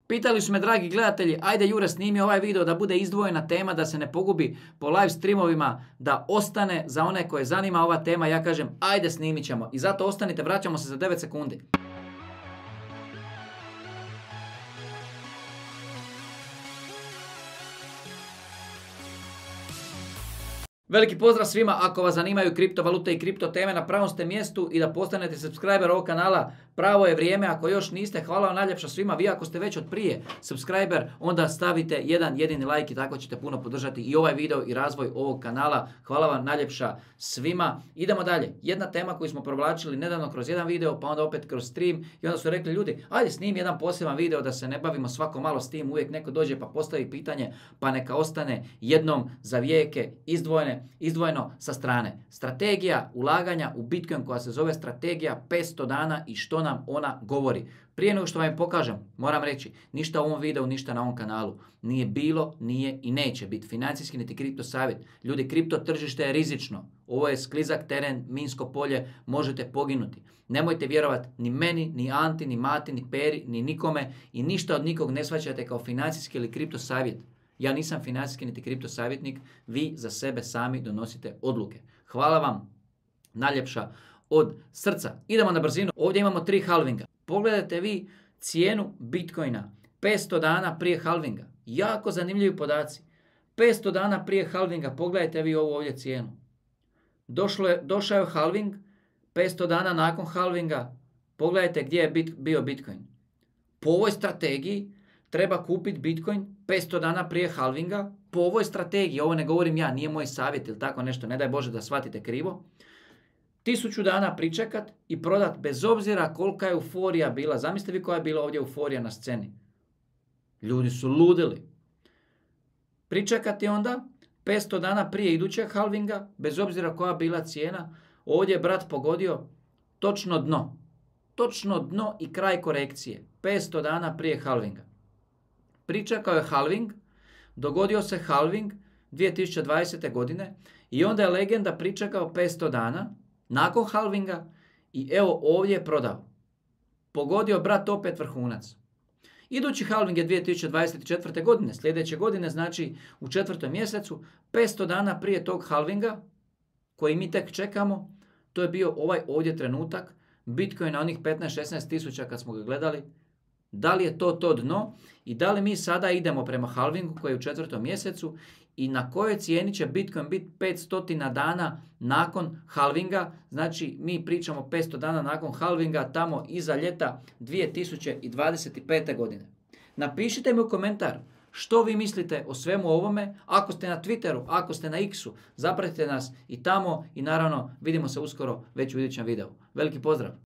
Pitali su me, dragi gledatelji, ajde Jure snimi ovaj video da bude izdvojena tema, da se ne pogubi po live streamovima, da ostane za one koje zanima ova tema. Ja kažem, ajde snimit ćemo. I zato ostanite, vraćamo se za 9 sekundi. Veliki pozdrav svima, ako vas zanimaju kriptovalute i kripto teme, na pravom ste mjestu i da postanete subscriber ovog kanala, pravo je vrijeme. Ako još niste, hvala vam najljepša svima. Vi ako ste već od prije subscriber, onda stavite jedan jedini like i tako ćete puno podržati i ovaj video i razvoj ovog kanala. Hvala vam najljepša svima. Idemo dalje. Jedna tema koju smo provlačili nedavno kroz jedan video, pa onda opet kroz stream i onda su rekli ljudi, ajde snimi jedan poseban video da se ne bavimo svako malo s tim, uvijek neko dođe pa postavi pitanje, pa neka ostane jednom za vijeke izdvojeno sa strane. Strategija ulaganja u Bitcoin koja se zove strategija 500 dana i što nam ona govori. Prije nego što vam je pokažem, moram reći, ništa u ovom videu, ništa na ovom kanalu nije bilo, nije i neće biti financijski niti kripto savjet. Ljudi, kripto tržište je rizično. Ovo je sklizak teren, minsko polje, možete poginuti. Nemojte vjerovati ni meni, ni Anti, ni Mati, ni Peri, ni nikome i ništa od nikog ne shvaćate kao financijski ili kripto savjet. Ja nisam financijski niti kripto savjetnik, vi za sebe sami donosite odluke. Hvala vam najljepša od srca. Idemo na brzinu. Ovdje imamo 3 halvinga. Pogledajte vi cijenu Bitcoina 500 dana prije halvinga. Jako zanimljivi podaci. 500 dana prije halvinga, pogledajte vi ovu ovdje cijenu. Došao je halving, 500 dana nakon halvinga, pogledajte gdje je bio Bitcoin. Po ovoj strategiji treba kupiti Bitcoin 500 dana prije halvinga. Po ovoj strategiji, ovo ne govorim ja, nije moj savjet ili tako nešto, ne daj Bože da shvatite krivo. 1000 dana pričekat i prodat bez obzira kolika je euforija bila. Zamislite vi koja je bila ovdje euforija na sceni. Ljudi su ludili. Pričekati onda 500 dana prije idućeg halvinga, bez obzira koja bila cijena. Ovdje je brat pogodio točno dno. Točno dno i kraj korekcije. 500 dana prije halvinga. Pričekao je halving, dogodio se halving 2020. godine i onda je legenda pričekao 500 dana nakon halvinga i evo ovdje je prodao. Pogodio brat opet vrhunac. Idući halving je 2024. godine, sljedeće godine, znači u 4. mjesecu, 500 dana prije tog halvinga koji mi tek čekamo, to je bio ovaj ovdje trenutak, Bitcoin na onih 15-16 tisuća kad smo ga gledali. Da li je to dno i da li mi sada idemo prema halvingu koji je u 4. mjesecu i na kojoj cijeni će Bitcoin biti 500 dana nakon halvinga. Znači mi pričamo 500 dana nakon halvinga tamo iza ljeta 2025. godine. Napišite mi u komentar što vi mislite o svemu ovome. Ako ste na Twitteru, ako ste na X-u, zapratite nas i tamo i naravno vidimo se uskoro već u idućem videu. Veliki pozdrav!